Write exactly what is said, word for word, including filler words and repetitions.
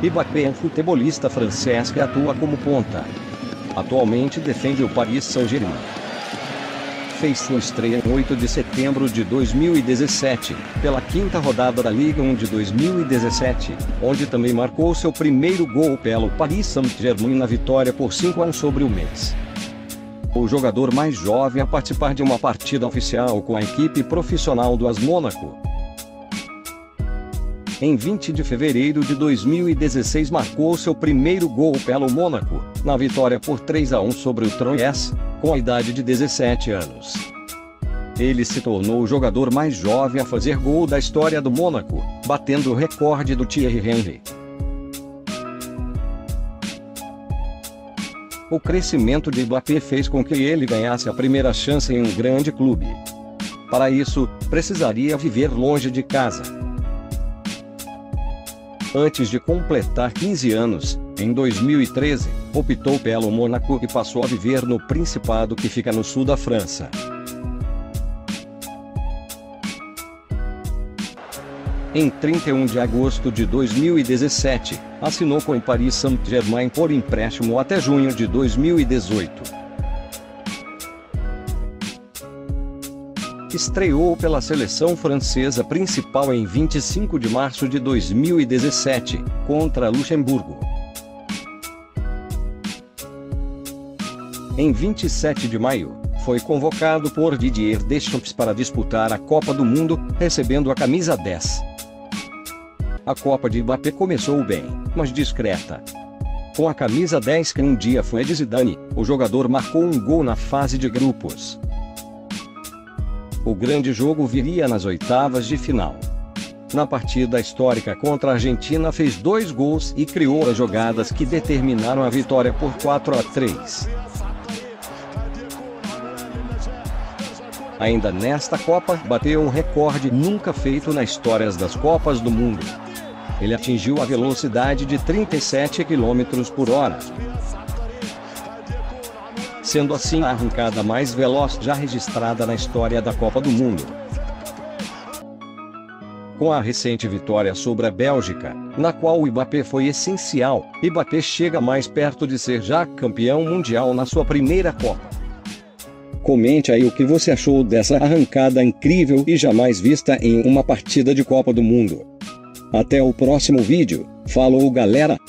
Mbappé é um futebolista francês que atua como ponta. Atualmente defende o Paris Saint-Germain. Fez sua estreia em oito de setembro de dois mil e dezessete, pela quinta rodada da Liga um de dois mil e dezessete, onde também marcou seu primeiro gol pelo Paris Saint-Germain na vitória por cinco a um sobre o Metz. O jogador mais jovem a participar de uma partida oficial com a equipe profissional do A S Mônaco. Em vinte de fevereiro de dois mil e dezesseis marcou seu primeiro gol pelo Mônaco, na vitória por três a um sobre o Troyes, com a idade de dezessete anos. Ele se tornou o jogador mais jovem a fazer gol da história do Mônaco, batendo o recorde do Thierry Henry. O crescimento de Mbappé fez com que ele ganhasse a primeira chance em um grande clube. Para isso, precisaria viver longe de casa. Antes de completar quinze anos, em dois mil e treze, optou pelo Mônaco e passou a viver no Principado, que fica no sul da França. Em trinta e um de agosto de dois mil e dezessete, assinou com o Paris Saint-Germain por empréstimo até junho de dois mil e dezoito. Estreou pela seleção francesa principal em vinte e cinco de março de dois mil e dezessete, contra Luxemburgo. Em vinte e sete de maio, foi convocado por Didier Deschamps para disputar a Copa do Mundo, recebendo a camisa dez. A Copa de Mbappé começou bem, mas discreta. Com a camisa dez que um dia foi de Zidane, o jogador marcou um gol na fase de grupos. O grande jogo viria nas oitavas de final. Na partida histórica contra a Argentina fez dois gols e criou as jogadas que determinaram a vitória por quatro a três. Ainda nesta Copa, bateu um recorde nunca feito na história das Copas do Mundo. Ele atingiu a velocidade de trinta e sete quilômetros por hora. Sendo assim a arrancada mais veloz já registrada na história da Copa do Mundo. Com a recente vitória sobre a Bélgica, na qual o Mbappé foi essencial, Mbappé chega mais perto de ser já campeão mundial na sua primeira Copa. Comente aí o que você achou dessa arrancada incrível e jamais vista em uma partida de Copa do Mundo. Até o próximo vídeo. Falou, galera!